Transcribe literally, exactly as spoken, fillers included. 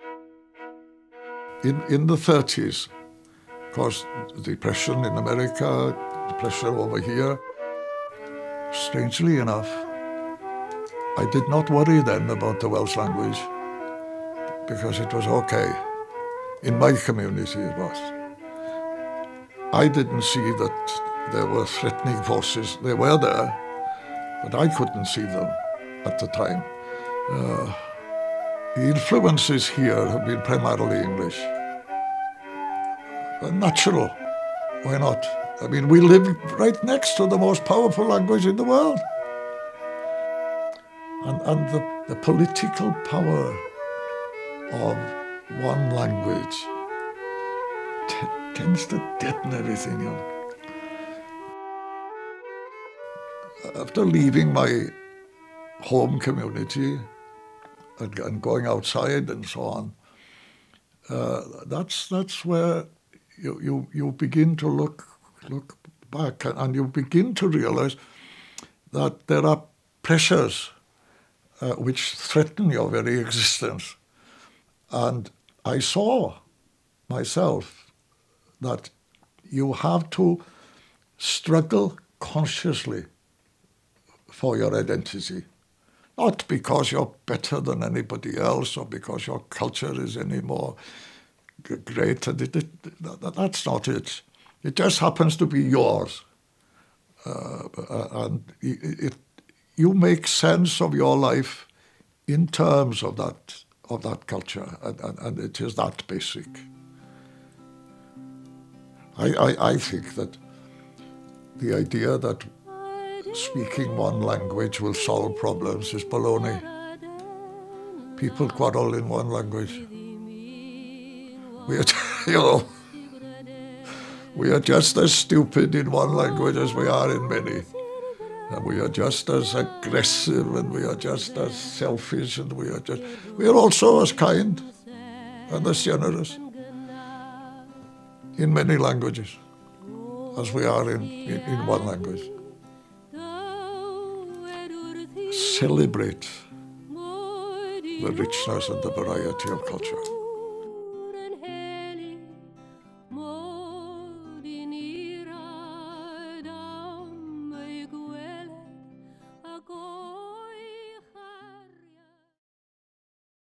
In, in the thirties, of course, depression in America, depression over here. Strangely enough, I did not worry then about the Welsh language because it was okay. In my community it was. I didn't see that there were threatening forces. They were there, but I couldn't see them at the time. Uh, the influences here have been primarily English. Uh, natural, why not? I mean, we live right next to the most powerful language in the world. And, and the, the political power of one language t tends to deaden everything else. After leaving my home community and, and going outside and so on, uh, that's that's where you you you begin to look look back and you begin to realize that there are pressures uh, which threaten your very existence. And I saw myself that you have to struggle consciously for your identity. Not because you're better than anybody else or because your culture is any more great. It, it, it, that's not it. It just happens to be yours. Uh, and it, it, you make sense of your life in terms of that of that culture, and, and, and it is that basic. I, I, I think that the idea that speaking one language will solve problems is baloney. People quarrel in one language. We are, you know, we are just as stupid in one language as we are in many. And we are just as aggressive and we are just as selfish and we are just, we are also as kind and as generous in many languages as we are in, in, in one language. Celebrate the richness and the variety of culture.